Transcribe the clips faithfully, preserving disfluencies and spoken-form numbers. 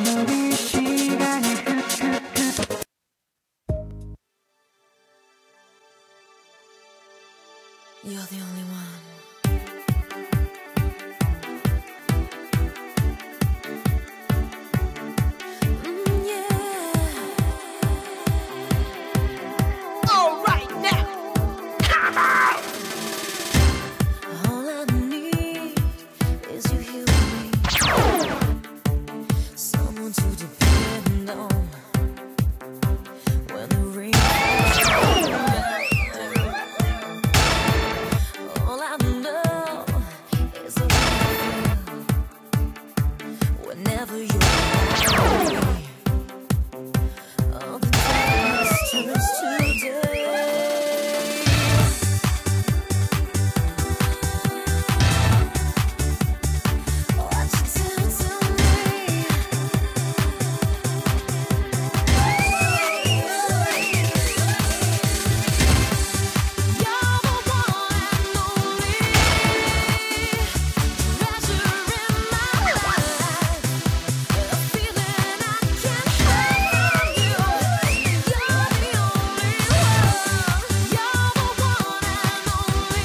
finally 시간이 끝. You're the only one. Mm, yeah. All right now, come on. All I need is you here with me. Someone to depend on when the rain falls. All I know is a whenever you're around me, all the darkness turns to day. What you do to me? You're the one and only treasure in my life. A feeling I can't hide from you. You're the only one. You're the one and only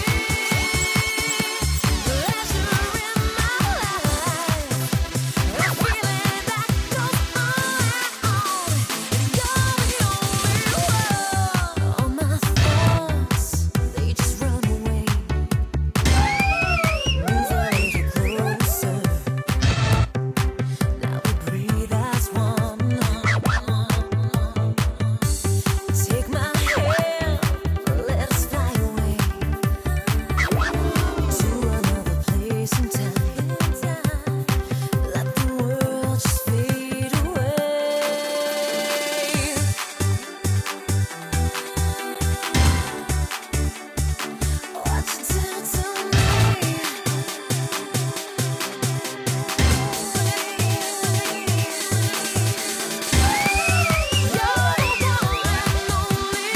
treasure in my life. A feeling that goes on and on. You're the only one. All my thoughts, they just run away. Move a little closer. Now we breathe as one. Take my hand, let us fly away to another place and time. Let the world just fade away. What you do to me? You're the one and only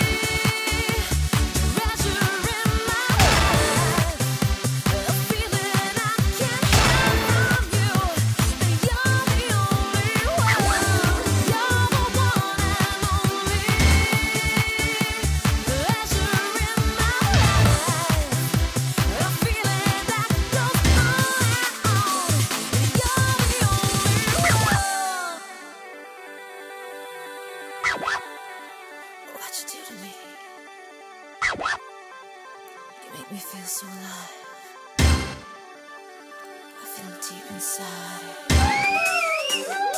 treasure in my life. A feeling I can't hide from you. You're the only one. You're the one and only treasure in my life. A feeling that goes on and on. You're the only one. What you do to me? You make me feel so alive. I feel it deep inside.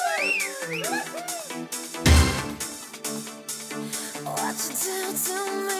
What you do to me?